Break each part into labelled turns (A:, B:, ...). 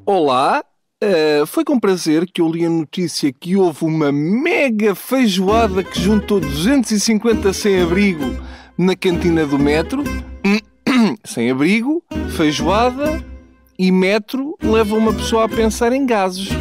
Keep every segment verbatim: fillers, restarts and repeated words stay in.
A: Olá, uh, foi com prazer que eu li a notícia que houve uma mega feijoada que juntou duzentos e cinquenta sem-abrigo na cantina do metro. Sem-abrigo, feijoada e metro levam uma pessoa a pensar em gases.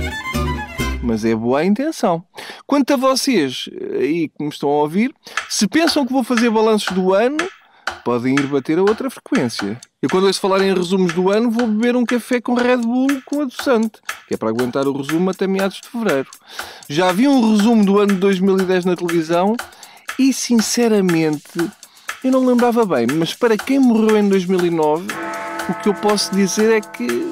A: Mas é boa a intenção. Quanto a vocês, aí que me estão a ouvir, se pensam que vou fazer balanços do ano, podem ir bater a outra frequência. Eu, quando ouço falar em resumos do ano, vou beber um café com Red Bull com adoçante, que é para aguentar o resumo até meados de fevereiro. Já vi um resumo do ano de dois mil e dez na televisão e, sinceramente, eu não lembrava bem, mas para quem morreu em dois mil e nove, o que eu posso dizer é que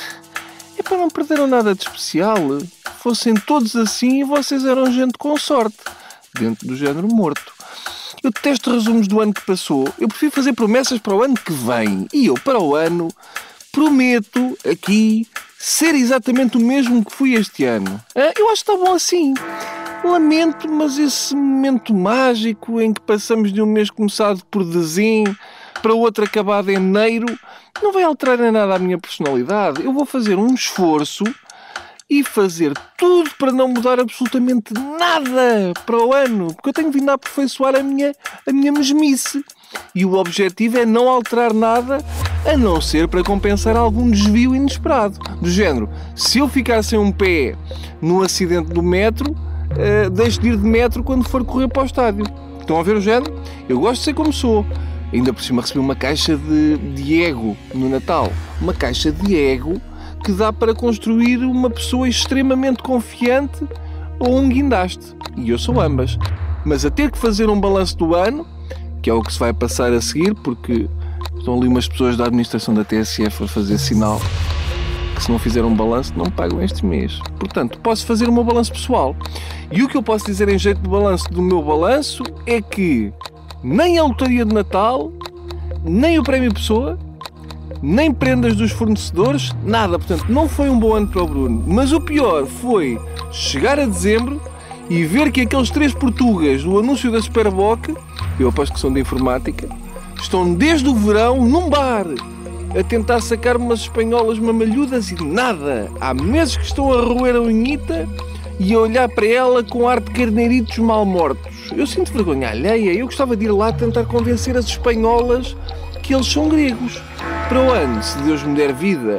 A: é para não perderam nada de especial. Fossem todos assim e vocês eram gente com sorte, dentro do género morto. Eu detesto resumos do ano que passou. Eu prefiro fazer promessas para o ano que vem. E eu, para o ano, prometo aqui ser exatamente o mesmo que fui este ano. Ah, eu acho que está bom assim. Lamento, mas esse momento mágico em que passamos de um mês começado por dezembro para o outro acabado em janeiro não vai alterar em nada a minha personalidade. Eu vou fazer um esforço e fazer tudo para não mudar absolutamente nada para o ano, porque eu tenho vindo a aperfeiçoar a minha, a minha mesmice. E o objetivo é não alterar nada, a não ser para compensar algum desvio inesperado. Do género, se eu ficar sem um pé num acidente do metro, uh, deixo de ir de metro quando for correr para o estádio. Estão a ver o género? Eu gosto de ser como sou. Ainda por cima recebi uma caixa de, de ego no Natal. Uma caixa de ego que dá para construir uma pessoa extremamente confiante ou um guindaste. E eu sou ambas. Mas a ter que fazer um balanço do ano, que é o que se vai passar a seguir, porque estão ali umas pessoas da administração da T S F a fazer sinal que se não fizer um balanço não pagam este mês. Portanto, posso fazer o meu balanço pessoal. E o que eu posso dizer em jeito de balanço do meu balanço é que nem a lotaria de Natal, nem o prémio Pessoa, nem prendas dos fornecedores, nada. Portanto, não foi um bom ano para o Bruno. Mas o pior foi chegar a dezembro e ver que aqueles três portugueses do anúncio da Superboc, eu aposto que são de informática, estão desde o verão num bar a tentar sacar umas espanholas mamalhudas e nada. Há meses que estão a roer a unhita e a olhar para ela com ar de carneiritos mal mortos. Eu sinto vergonha alheia. Eu gostava de ir lá tentar convencer as espanholas que eles são gregos. Para o ano, se Deus me der vida,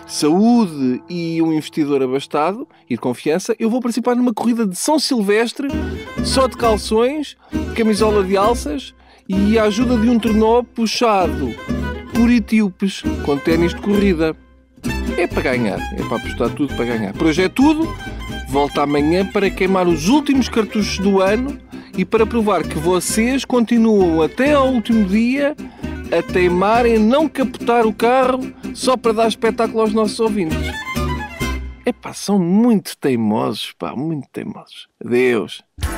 A: saúde e um investidor abastado e de confiança, eu vou participar numa corrida de São Silvestre, só de calções, camisola de alças e a ajuda de um trenó puxado por etíopes com ténis de corrida. É para ganhar, é para apostar tudo para ganhar. Por hoje é tudo. Volto amanhã para queimar os últimos cartuchos do ano e para provar que vocês continuam até ao último dia a teimar em não capotar o carro só para dar espetáculo aos nossos ouvintes. Epá, são muito teimosos, pá, muito teimosos. Adeus.